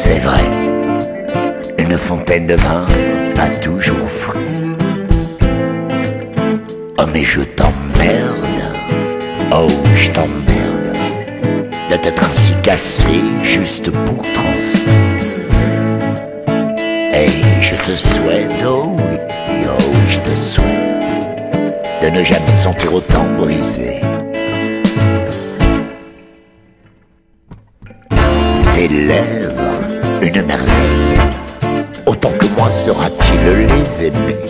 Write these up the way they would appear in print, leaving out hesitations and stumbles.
c'est vrai, une fontaine de vin, pas toujours frais. Oh mais je t'emmerde, oh je t'emmerde, de t'être ainsi cassé juste pour transer. Et je te souhaite, oh oui, je te souhaite, de ne jamais te sentir autant brisé. Tes lèvres, une merveille, autant que moi saura-t-il les aimer.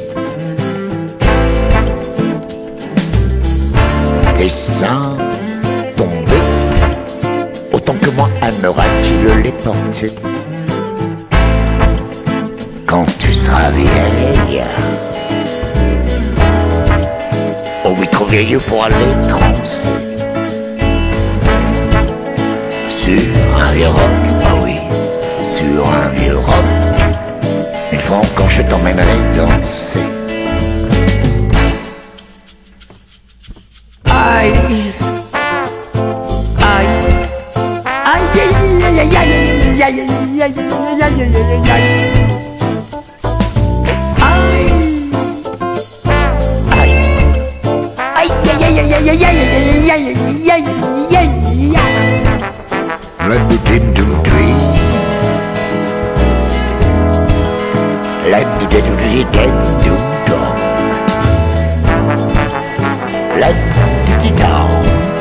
Tes seins tombés, autant que moi aimera-t-il les porter. Quand tu seras vieille, oh oui, trop vieille pour aller transer sur un vieux roc, oh oui, sur un vieux roc, une fois quand je t'emmènerai danser. Aïe, aïe, aïe, aïe, aïe, aïe, aïe, aïe, aïe, aïe, aïe, aïe. Let the dim do dream. Let the dead do do dog. Let the down.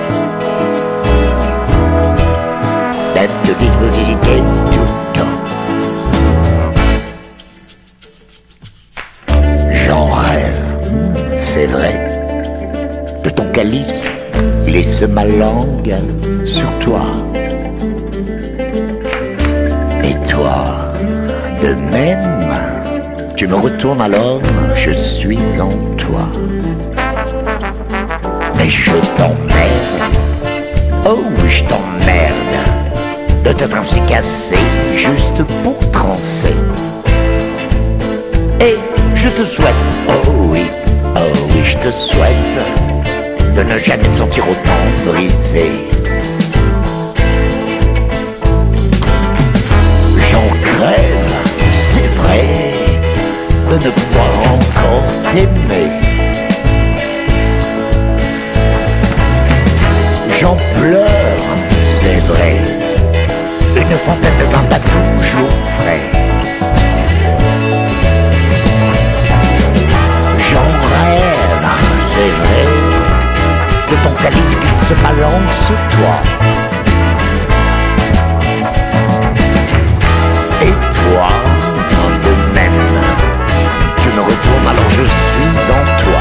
Let the dead do dog. J'en rêve, c'est vrai, de ton calice, glisse ma langue sur toi. Et toi, de même, tu me retournes alors, je suis en toi. Mais je t'emmerde, oh je t'emmerde, de t'être ainsi cassé juste pour transer. Et je te souhaite, oh oui, je te souhaite, de ne jamais te sentir autant brisé. J'en crève, c'est vrai, de ne pouvoir encore t'aimer. J'en pleure, c'est vrai, une fontaine de vin pas toujours frais. J'en rêve, c'est vrai, de ton calice qui se balance sur toi. Et toi, de même, tu me retournes alors je suis en toi.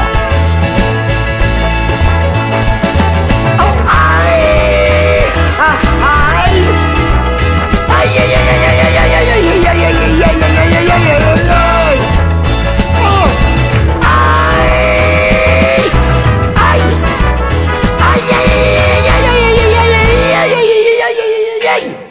Oh aïe, aïe, aïe, aïe, aïe, aïe, aïe, aïe, aïe, aïe, aïe, aïe, aïe, aïe, aïe, aïe, aïe. Oh aïe, aïe, aïe, aïe, aïe, aïe, aïe, aïe, aïe, aïe, aïe, aïe, aïe, aïe.